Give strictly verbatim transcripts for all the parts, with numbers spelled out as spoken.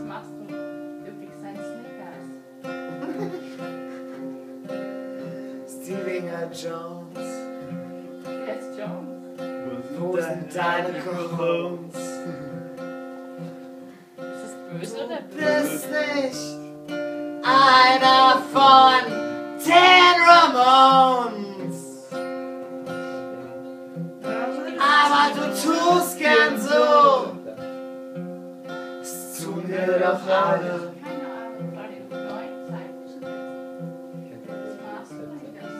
machst du übrigens ein Snickers? Stevinger Jones. Wer ist Jones? Wo sind deine Cojones? Ist das böse oder Du böse? bist nicht einer von den Ramones. Aber du tust gern so. Das tun wir doch alle. Keine Ahnung, bei den neuen Zeiten. Was machst du denn das?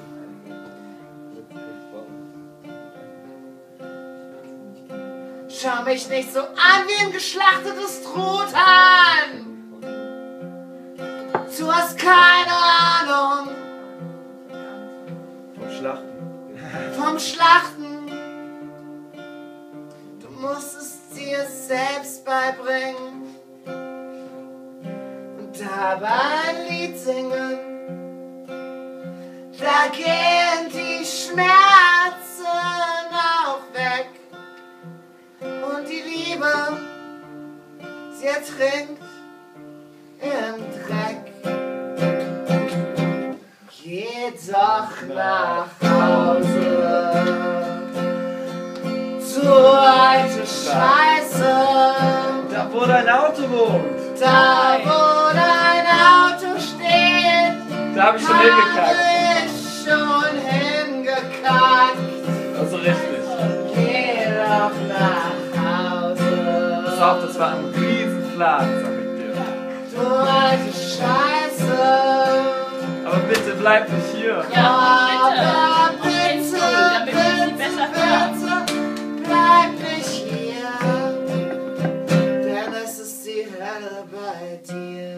Schau mich nicht so an wie ein geschlachtetes Truthahn. Du hast keine Ahnung Vom Schlachten. vom Schlachten. Du musst es dir selbst beibringen und dabei ein Lied singen. Da gehen die Schmerzen auch weg und die Liebe, sie ertrinkt im Dreck. Geh doch nach Hause, du alte Scheiße. Da wo dein Auto wohnt. Da wo dein Auto steht, Da hab ich schon hingekackt. habe ich schon hingekackt. Also richtig. Geh doch nach Hause, Pass auf, das war ein Riesenplan, sag ich dir. du alte Scheiße. Aber bitte bleib nicht hier. Ja, Aber bitte. bitte, Damit wir sie bitte, besser hören. bitte, bleib nicht hier, denn es ist die Hölle bei dir.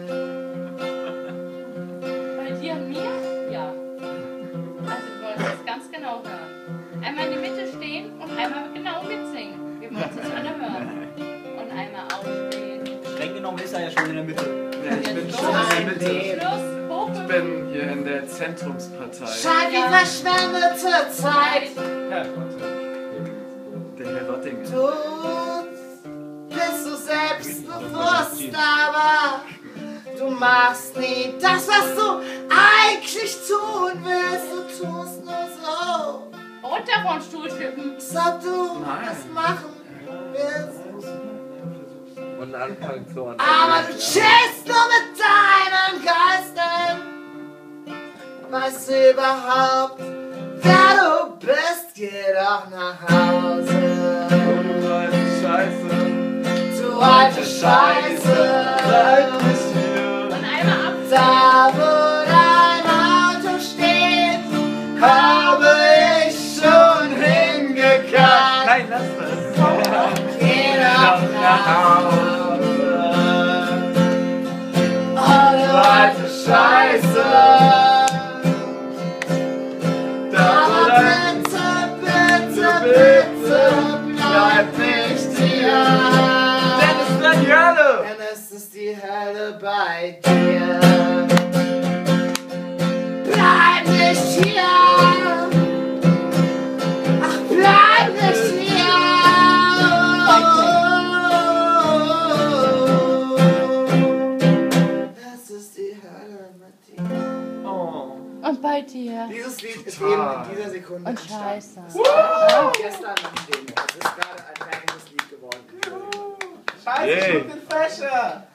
Bei dir und mir? Ja. Also wir wollen das ganz genau hören. Einmal in die Mitte stehen und einmal genau mitsingen. Wir wollen es alle hören. Und einmal aufstehen. Streng genommen ist er ja schon in der Mitte. Ja, ich bin Jetzt schon los. in der Mitte. Schluss, hoch Ich bin hier in der Zentrumspartei. Scheint wie verschwendete Zeit. Herr Der Herr Rottinger. Du bist so selbstbewusst, aber du machst nie das, was du eigentlich tun willst. Du tust nur so, Runter vom Stuhl schippen. als ob du Nein. das machen willst. Und anfangen zu an. Aber du chillst nur mit deinen Geistern. Weißt du überhaupt, wer du bist? Geh doch nach Hause. Du alte Scheiße. Du alte Scheiße. Bleib nicht hier. Und einmal ab. Da wo dein Auto steht, habe ich schon hingekackt. Nein, lass das. Geh doch nach Hause. Oh, du alte Scheiße. Da wo Aber dein bitte, bitte, bitte, bleib nicht hier. Denn es ist eine Hölle. Denn es ist die Hölle bei dir. Bleib nicht hier. Ach, bleib nicht hier. Es ist die Hölle mit dir. Oh. Und bei dir. Dieses Lied ist Total. eben in dieser Sekunde Und entstanden. Scheiße. Gestern am Demo. Es ist gerade ein fertiges Lied geworden. Yay. Fashion.